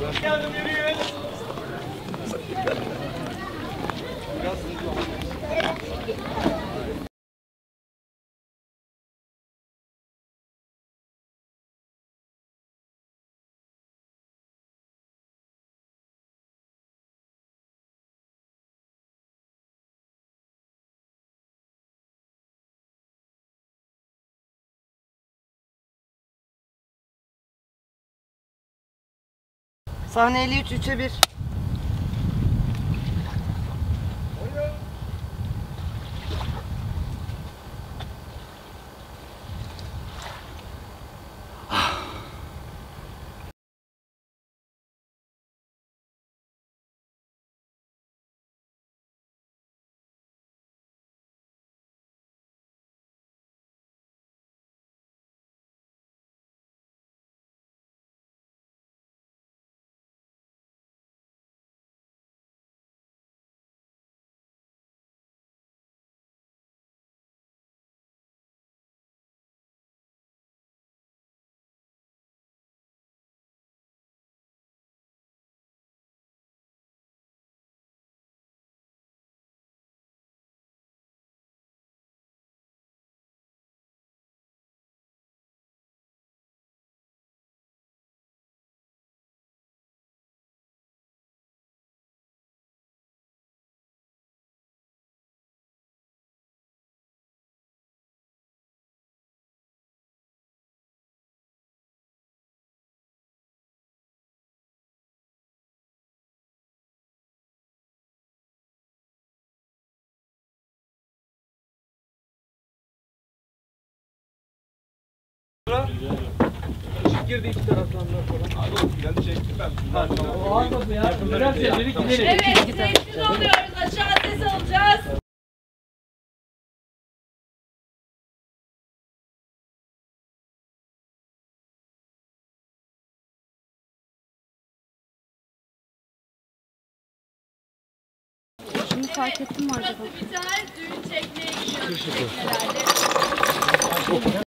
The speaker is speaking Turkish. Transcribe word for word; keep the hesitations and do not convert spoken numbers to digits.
Geldim, yürüyün. Sahne elli üç, üçe bir. Işık girdi iki taraftan da sonra. Abi o planı çektim ben. Ha, tamam. O anda bu ya. Biraz gerilik gidelim. Evet, sessiz oluyoruz. Aşağı ses alacağız. Şimdi fark ettim mi acaba? Burası biter, düğün çekmeye gidiyoruz.